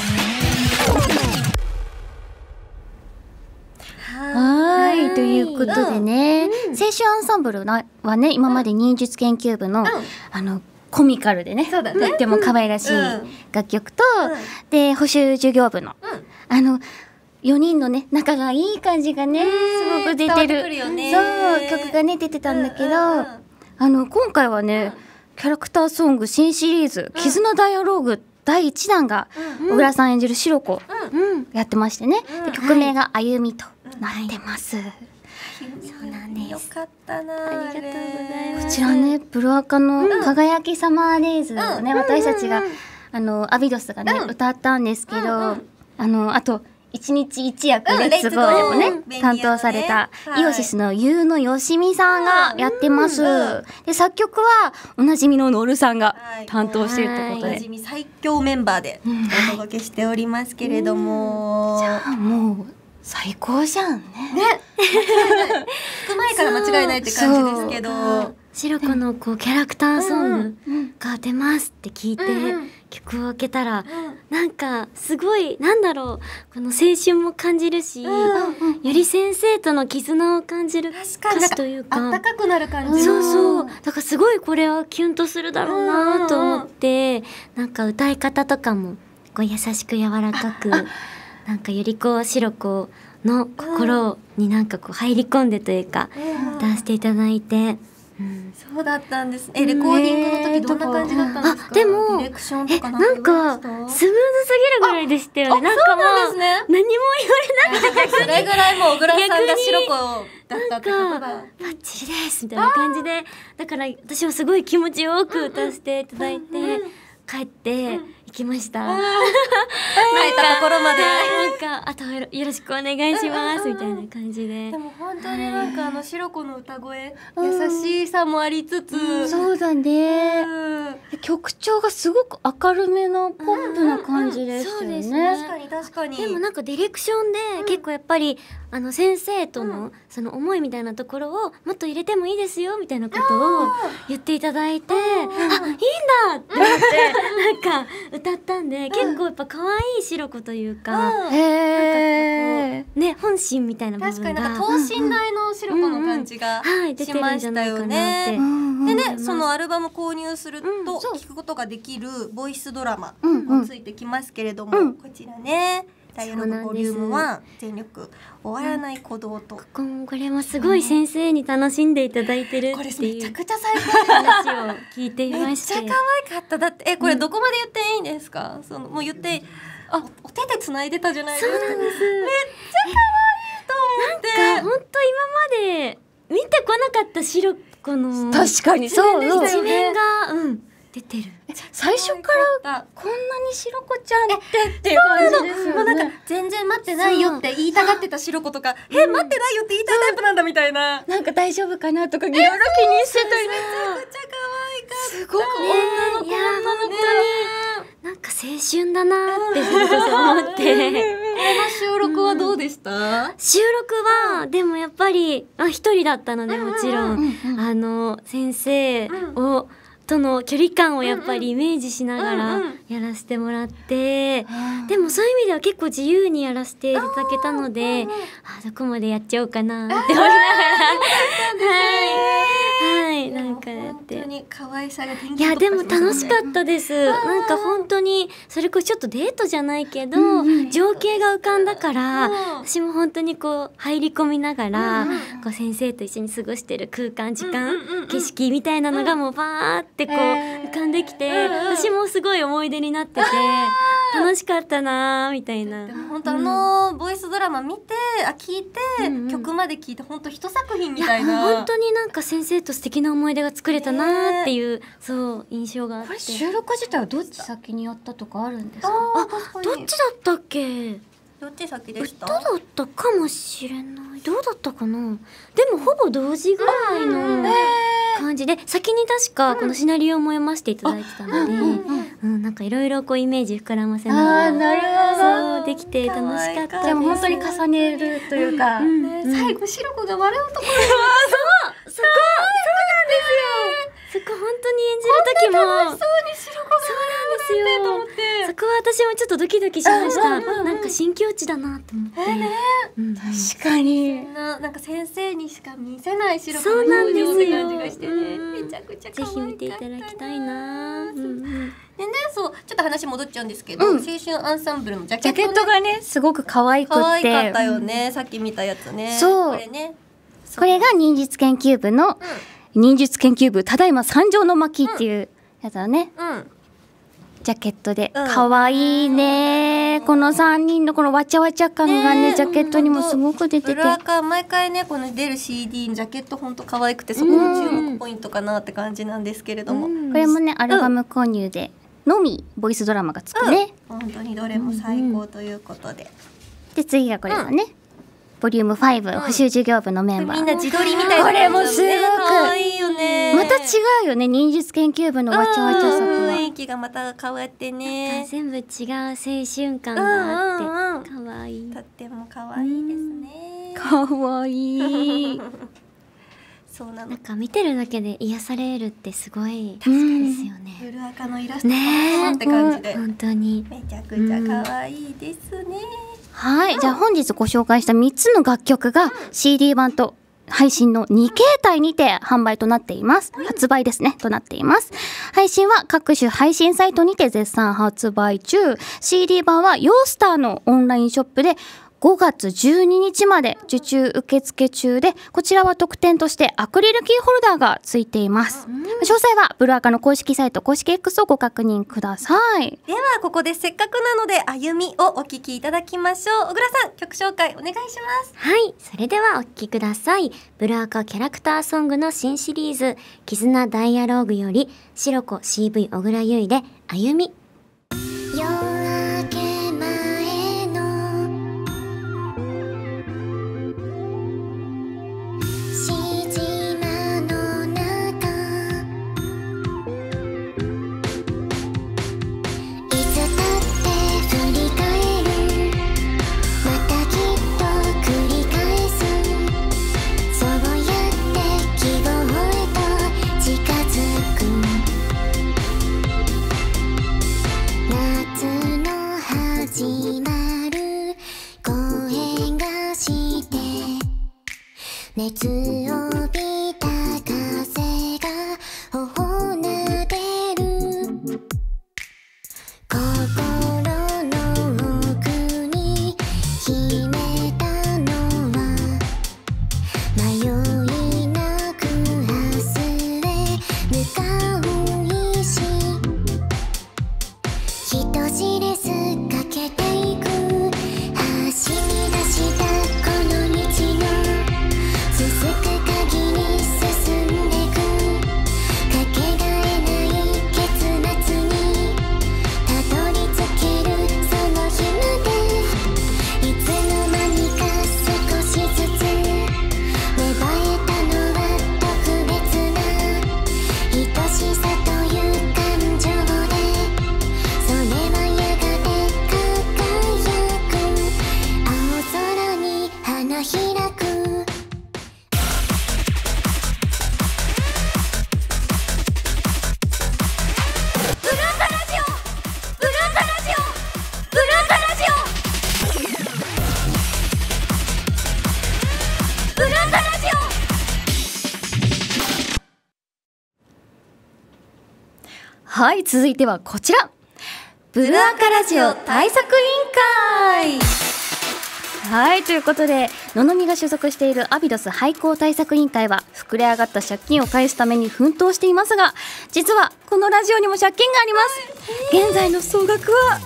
はいということでね、青春アンサンブルはね、今まで忍術研究部の、コミカルでね、とっても可愛らしい楽曲と、で補習授業部の、4人のね仲がいい感じがね、すごく出てる、そう曲がね出てたんだけど、今回はね、キャラクターソング新シリーズ絆ダイアローグ第1弾が小倉さん演じるシロコやってましてね、で曲名が歩みとなってます。 そうなんです。よかったな。ありがとうございます。 こちらね、ブルアカの輝きサマーデイズをね、私たちがアビドスがね歌ったんですけど、あと一日一役レッツゴーでもね担当されたイオシスのユウノヨシミさんがやってます。で作曲はおなじみのノルさんが担当してるってことで、 おなじみ最強メンバーでお届けしておりますけれども、 じゃあもう最高じゃんね。 聞く前から間違いないって感じですけど、 シロコのこうキャラクターソングが出ますって聞いて、曲を開けたら、なんかすごいなんだろう、この青春も感じるし、ゆり先生との絆を感じる歌詞というか、 あったかくなる感じ。 そうそう、だからすごいこれはキュンとするだろうなと思って、なんか歌い方とかもこう優しく柔らかく、なんかゆり子しろ子の心になんかこう入り込んでというか、歌わせていただいて。 そうだったんです。レコーディングの時どんな感じだったんですか？ でもディレクションとかなんかスムーズすぎるぐらいでしたよね。なんかもう何も言われなくて、 それぐらいもう小倉さんが白子だったってことがバッチリですみたいな感じで、だから私はすごい気持ちよく歌わせていただいて帰って行きました。 泣いたところまで。 本かあとよろしくお願いしますみたいな感じで。 でも本当になんかシロコの歌声、優しさもありつつ、 そうだね。曲調がすごく明るめのポップな感じでしたよね。 確かに確かに。 でもなんかディレクションで結構やっぱり先生とのその思いみたいなところをもっと入れてもいいですよみたいなことを言っていただいて、あ、いいんだって思ってなんか歌ったんで、結構やっぱ可愛いシロコというか、ね、本心みたいな部分が確かになんか等身大のシロコの感じがしましたよね。でね、そのアルバム購入すると聞くことができるボイスドラマもついてきますけれども、こちらね、ダイアログボリューム1、全力終わらない鼓動と、 これもすごい先生に楽しんでいただいてるっていう、 これめちゃくちゃ最高な話を聞いていまして、 めっちゃ可愛かった。だってこれどこまで言っていいんですか？そのもう言って、お手で繋いでたじゃないですか。 そうなんです。 めっちゃ可愛いと思って。 なんか本当今まで見てこなかったシロコの確かにそう一面が出てる。 最初からこんなにシロコちゃんっていう感じですよね。 もうなんか全然待ってないよって言いたがってたシロコとか、待ってないよって言いたいタイプなんだみたいな。 なんか大丈夫かなとかいろいろ気にしてたり、 めちゃくちゃ可愛かった。 すごく女の子いや本当になんか青春だなって思って。 この収録はどうでした？ 収録はでもやっぱり一人だったので、もちろん先生をとの距離感をやっぱりイメージしながらやらせてもらって、でもそういう意味では結構自由にやらせていただけたので、どこまでやっちゃおうかなって思いながらはいなんかやって、 本当に可愛さがいやでも楽しかったです。なんか本当にそれこそちょっとデートじゃないけど、情景が浮かんだから、私も本当にこう入り込みながら、こう先生と一緒に過ごしてる空間、時間、景色みたいなのがもうバーってこう浮かんできて、私もすごい思い出になってて楽しかったなーみたいな。 でも本当ボイスドラマ見て聞いて、曲まで聞いて本当一作品みたいな。 本当になんか先生と素敵な思い出が作れたなーっていう、そう印象があって。 これ収録自体はどっち先にやったとかあるんですか？ どっちだったっけ？ どっち先でした？ どうだったかもしれない。どうだったかな。でもほぼ同時ぐらいの感じで、先に確かこのシナリオも読ませていただいてたので、なんかいろいろこうイメージ膨らませながら、 なるほど、 そうできて楽しかったです。 でも本当に重ねるというか、 最後シロコが笑うところ、 そこ本当に演じる時も楽しそうにシロコが笑うと思って、 そこは私もちょっとドキドキしました。なんか新境地だなと思って。 確かになんか先生にしか見せないシロコの表情って感じがしてね、めちゃくちゃ可愛かった。 ぜひ見ていただきたいな。 でね、そうちょっと話戻っちゃうんですけど、青春アンサンブルのジャケットがねすごく可愛くて可愛かったよね。さっき見たやつね。 そう、これが忍術研究部の忍術研究部ただいま参上の巻っていうやつだね。ジャケットで可愛いね。この3人のこのわちゃわちゃ感がねジャケットにもすごく出てて、 ブルアカ毎回ねこの出る CD のジャケットほんと可愛くて、そこも注目ポイントかなって感じなんですけれども、 これもねアルバム購入でのみボイスドラマがつくね。 本当にどれも最高ということで、 で次がこれはね、ボリューム5、補習授業部のメンバー。 みんな自撮りみたいな。 これもすごく可愛いよね。 また違うよね、忍術研究部のわちゃわちゃさとは。 雰囲気がまた変わってね。 全部違う青春感があって可愛い。 とっても可愛いですね。 可愛い。 そうなの。 なんか見てるだけで癒されるってすごいですよね。 ブルアカのイラストねって感じで。 本当にめちゃくちゃ可愛いですね。 はい、じゃあ本日ご紹介した3つの楽曲が CD 版と配信の2形態にて販売となっています。発売ですね、となっています。配信は各種配信サイトにて絶賛発売中。CD 版はヨースターのオンラインショップで5月12日まで受注受付中で、こちらは特典としてアクリルキーホルダーがついています。詳細はブルアカの公式サイト公式 X をご確認ください。 ではここでせっかくなので歩みをお聞きいただきましょう。小倉さん、曲紹介お願いします。 はい、それではお聴きください。ブルアカキャラクターソングの新シリーズ絆ダイアローグよりシロコ CV 小倉優衣で歩み。 夜明け前の熱を帯びた風が頬を撫でる心の奥に秘めたのは迷いなく明日へ向かう意志人知れずかけていく走り出したこの道の続く鍵に進んでくかけがえない結末にたどり着けるその日までいつの間にか少しずつ芽生えたのは特別な愛しさという感情でそれはやがて輝く青空に花開くはい、続いてはこちらブルアカラジオ対策委員会。はい、ということでののみが所属しているアビドス廃校対策委員会は膨れ上がった借金を返すために奮闘していますが、実はこのラジオにも借金があります。現在の総額は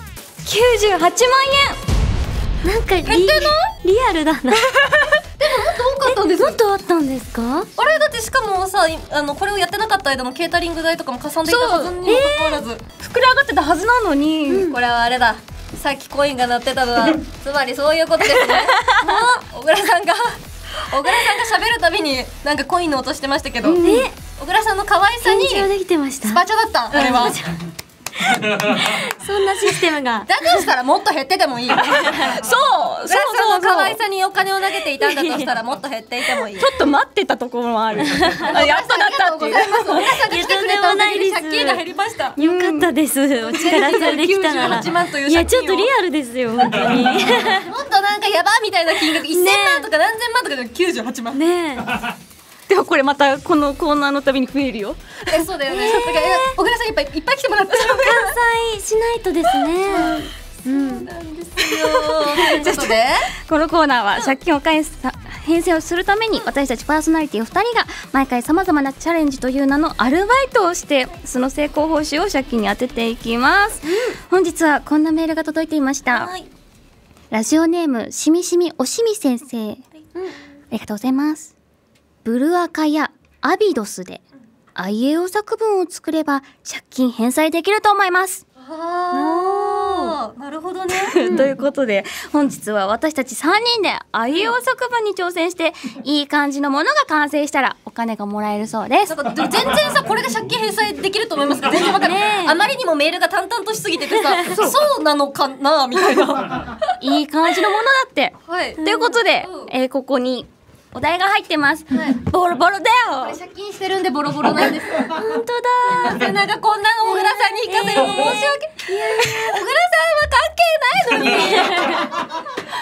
98万円。 なんかリアルだな。 でももっと多かったんです。 もっとあったんですか？ あれだってしかもさ、これをやってなかった間のケータリング代とかもかさんでいたはずにもかかわらず、 膨れ上がってたはずなのに、 これはあれだ。さっきコインが鳴ってたのはつまりそういうことですね。小倉さんが喋るたびになんかコインの音してましたけど、小倉さんの可愛さに返事はできてました。 スパチャだったあれは。 そんなシステムが。 だとしたらもっと減っててもいい。そう小倉さんの可愛さにお金を投げていたんだとしたらもっと減っていてもいい。 ちょっと待ってたところもある。やっとなったっていう。 小倉さんが来てくれたおかげで借金が減りました。 よかったです。お力添えできたなら。 98万といういや借金を。 ちょっとリアルですよ本当に。 もっとなんかやばみたいな金額1000万とか何千万とかで98万。 ねでもこれまたこのコーナーのたびに増えるよ。 そうだよね。小倉さんいっぱい来てもらってる。 関西しないとですね。 なんですよ。ということでこのコーナーは借金を返す返済をするために私たちパーソナリティ2人が毎回さまざまなチャレンジという名のアルバイトをしてその成功報酬を借金に当てていきます。本日はこんなメールが届いていました。ラジオネームしみしみおしみ先生、ありがとうございます。ブルアカやアビドスでIAO作文を作れば借金返済できると思います。 なるほどね。 ということで本日は私たち3人でIAO作文に挑戦していい感じのものが完成したらお金がもらえるそうです。 全然さこれで借金返済できると思いますか？全然わかんない。あまりにもメールが淡々としすぎててさ、そうなのかなみたいな。 いい感じのものだって。 はい。 ということで、ここにお題が入ってます。ボロボロだよ。 これ借金してるんでボロボロなんです。 本当だ。 なんかこんなの小倉さんに行かせるの申し訳。小倉さんは関係ないのに。ごめんなさい。 買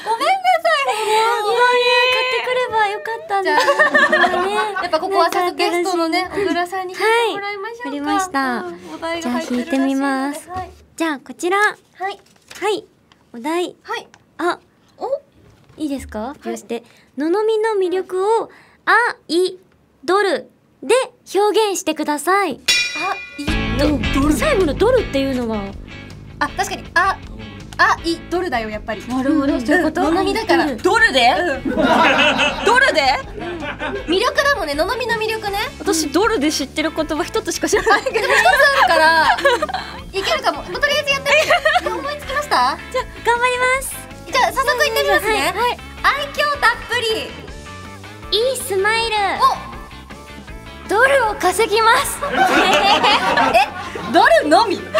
ってくればよかったんだ。 やっぱここは早速ゲストのね小倉さんに引いてもらいましょうか。 わかりました。 お題じゃあが入ってるらしいので引いてみます。じゃあこちら。 はい。 はい。お題。 はい。 あ、いいですか？そしてののみの魅力をアイドルで表現してください。最後のドルっていうのは確かにドルだよやっぱり。 なるほど、そういうこと。 ののみだから。 ドルで？ドルで？ 魅力だもんね、ののみの魅力ね。 私ドルで知ってる言葉一つしか知らないけど。 一つあるからいけるかも。とりあえずやってみる。思いつきました？ じゃあ頑張ります。 じゃあ早速いってみますね。 はい。 愛嬌たっぷり。 いいスマイル。 ドルを稼ぎます。 ドルのみ。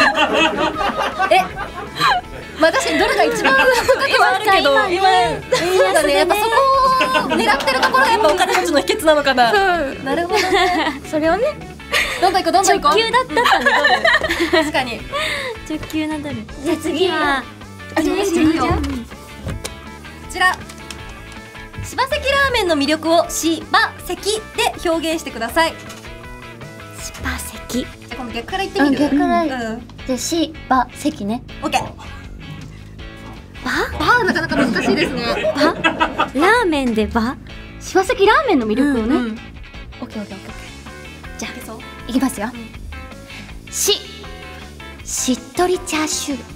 私ドルが一番今あるけど、そうだね。やっぱそこを狙ってるところがやっぱお金持ちの秘訣なのかな。なるほどね。 それをね、 どんどん行こうどんどん行こう。 直球だったんだドル。 確かに。 直球なドル。じゃあ次はいいよ。こちら柴関ラーメンの魅力を柴関で表現してください。 柴関。 じゃあ今度逆から言ってみる。 逆からうん。 でしば関ね。 オッケー。バーなかなか難しいですね。 ラーメンでバ。 柴関ラーメンの魅力をね。 うん。 オッケーオッケーオッケー。じゃあいけそう。 いきますよ。しっとりチャーシュー。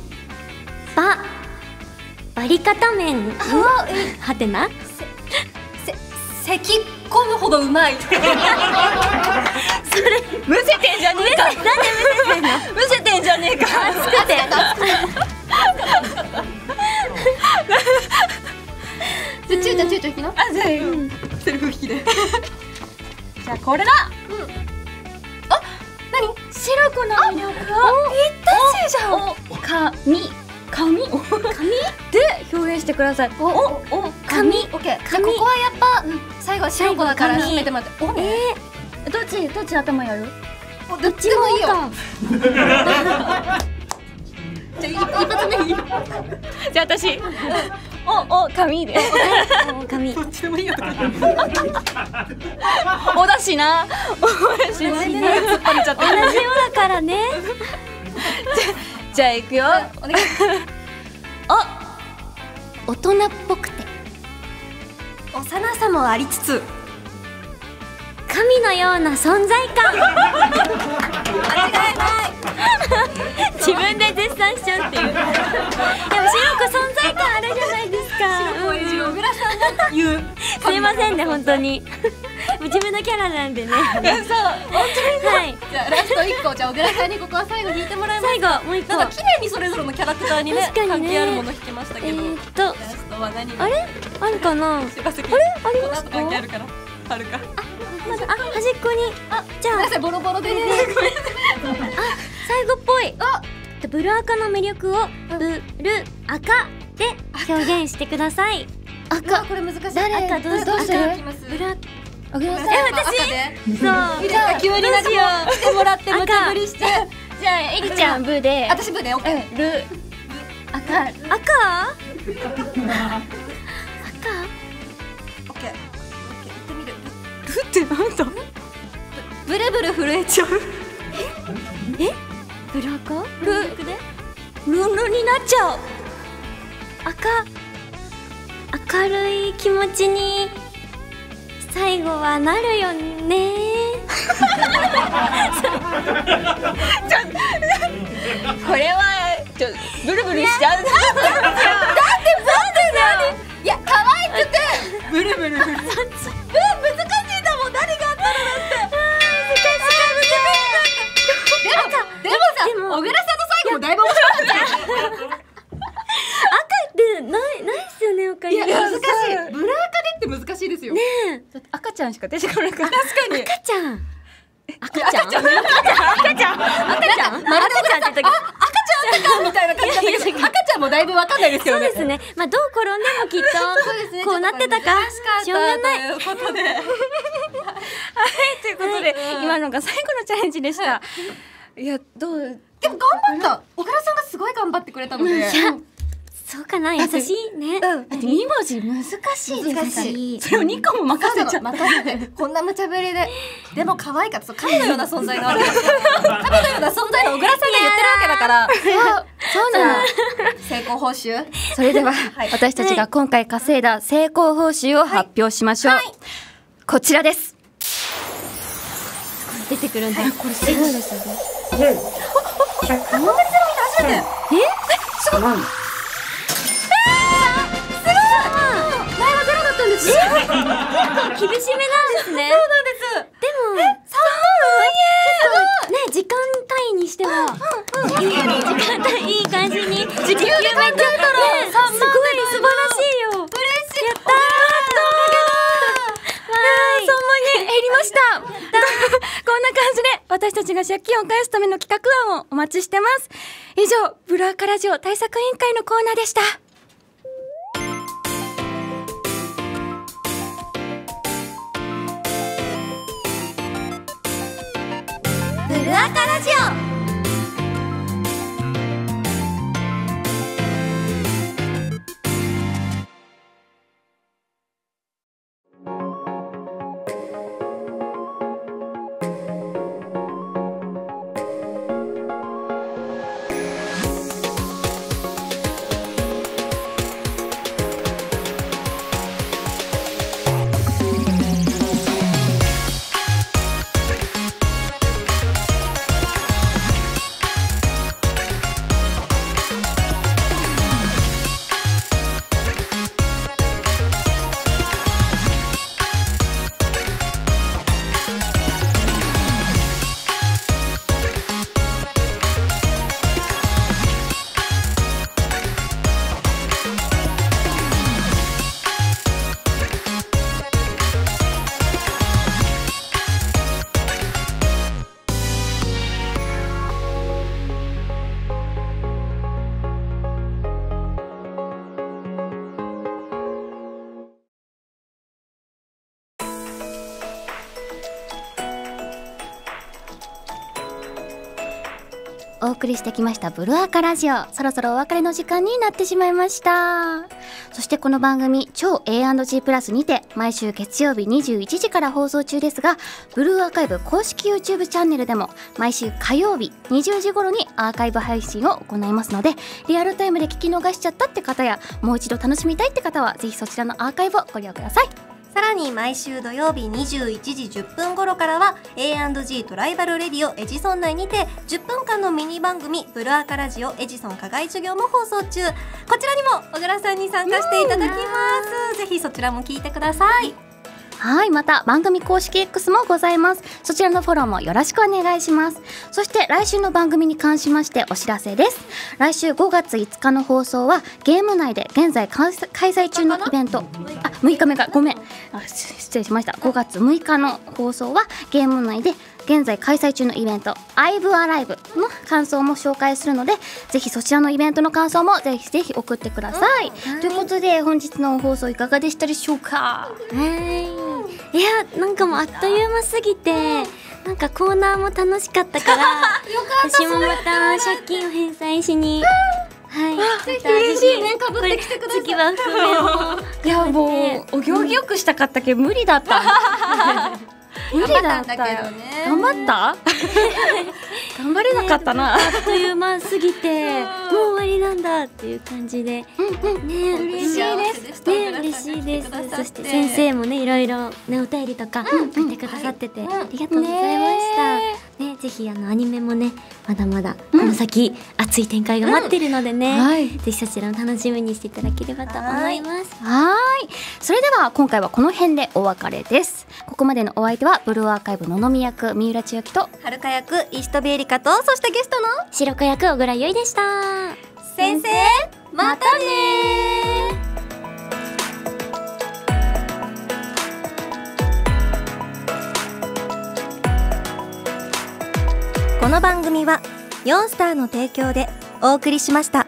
バリカタ麺。はてな。 咳込むほどうまい。 むせてんじゃねえか。なんでむせてんじゃねえか。 作ってじゃあちゅうちゃん引きな。 あ、じゃあセルフ引きで。 じゃあこれだ。白子の魅力を言ったしじゃん。紙で表現してください。 紙。オッケー。じゃあここはやっぱ最後は白子だから締めてもらって。おね。 どっち頭やる？ どっちでもいいよ。じゃあ一発目いいよ。 じゃあ私紙で。 紙。 どっちでもいいよ。 おだしな。おだしな。突っ張れちゃった。 同じようだからね。 じゃあ行くよ。 お願い。 大人っぽくて幼さもありつつ。 神のような存在感。 間違いない。 自分で絶賛しちゃうっていう。でも白子存在感あるじゃないですか。 小倉さんが言う。 すいませんね本当に。自分のキャラなんでね。そう本当に。はい。 じゃあラスト1個。じゃあ小倉さんにここは最後引いてもらいます。 最後もう一個。 なんか綺麗にそれぞれのキャラクターにね確かにね関係あるもの引きましたけど。ラストは何が？ あれあるかな。 柴崎。 あれありますか？ 関係あるから。はるか。 まず端っこに。じゃあボロボロでね。 最後っぽい。ブルアカの魅力をブルアカで表現してください。 赤。これ難しい。 赤どうする？ ブラ。 あげなさい。 私。そう。 じゃあ急にラジオしてもらって無茶ぶりして。 じゃあエリちゃんブで。 私ブでオッケー。 ル赤。 オッケー。行ってみる。 ルってなんだ。 ブルブル震えちゃう。 ブルアカ？ ルになっちゃう。 明るい気持ちに最後はなるよね。 これはブルブルしちゃう。 いや可愛くてブルブル。難しいんだもん。何があったらだって。難しい。でもさ、小倉さんの最後もだいぶ面白かった。 でないっすよねおかゆ。 いや難しい。ブラアカでって難しいですよ。ねだって赤ちゃんしか出てこなかった。 確かに。 赤ちゃん。 赤ちゃん。赤ちゃん。赤ちゃん。みたいな感じだったけど、赤ちゃんもだいぶわかんないですけどね。 そうですね。まあどう転んでもきっとこうなってたかしょうがない。 ということで。 ということで今のが最後のチャレンジでした。いやどう？ でも頑張った。小倉さんがすごい頑張ってくれたので。 そうかな、優しいね。 だって2文字難しい。 難しい。 それを2個も任せちゃった。 任せてこんな無茶ぶりで。でも可愛かった。神のような存在のある。神のような存在の小倉さんが言ってるわけだから。 そうなの。 成功報酬。 それでは私たちが今回稼いだ成功報酬を発表しましょう。こちらです。 出てくるんだ。これすごいですよね。 初めて。すごい。 結構厳しめなんですね。 そうなんです。 でも3万ね、時間単位にしては時間単位いい感じに時給で考えたらすごい素晴らしいよ。嬉しい。やったー。3万円減りました。 こんな感じで私たちが借金を返すための企画案をお待ちしてます。以上、ブルアカラジオ対策委員会のコーナーでした。 ブルアカラジオ。 お送りしてきましたブルアカラジオ、そろそろお別れの時間になってしまいました。そしてこの番組超 A&G プラスにて毎週月曜日21時から放送中ですが、ブルーアーカイブ公式 YouTube チャンネルでも毎週火曜日20時頃にアーカイブ配信を行いますので、リアルタイムで聞き逃しちゃったって方やもう一度楽しみたいって方はぜひそちらのアーカイブをご利用ください。 さらに毎週土曜日21時10分頃からは A&G トライバルレディオエジソン内にて10分間のミニ番組ブルアカラジオエジソン課外授業も放送中。こちらにも小倉さんに参加していただきます。ぜひそちらも聞いてください。 はい、また番組公式 X もございます。そちらのフォローもよろしくお願いします。そして来週の番組に関しましてお知らせです。来週5月5日の放送はゲーム内で現在開催中のイベント、6日目か、ごめん、失礼しました。5月6日の放送はゲーム内で現在開催中のイベント I've Alive の感想も紹介するので、ぜひそちらのイベントの感想もぜひぜひ送ってください。ということで本日の放送いかがでしたでしょうか？ いや、なんかもうあっという間すぎて、なんかコーナーも楽しかったから私もまた借金を返済しにはい、 嬉しいね、かぶってきてください。 次は覆面をいやもうお行儀よくしたかったけど無理だった無理だったよ。頑張った頑張れなかったな。 あっという間すぎてもう終わりなんだっていう感じで、ね、 嬉しいです。 ね、嬉しいです。そして先生もね、いろいろね、お便りとか書いてくださっててありがとうございましたね。ぜひアニメもね、まだまだこの先熱い展開が待ってるのでね、ぜひそちらも楽しみにしていただければと思います。 はい、それでは今回はこの辺でお別れです。ここまでのお相手はブルーアーカイブののみ役三浦千秋とはるか役石飛エリカと、そしてゲストの白子役小倉優衣でした。 先生、またねー。この番組は4スターの提供でお送りしました。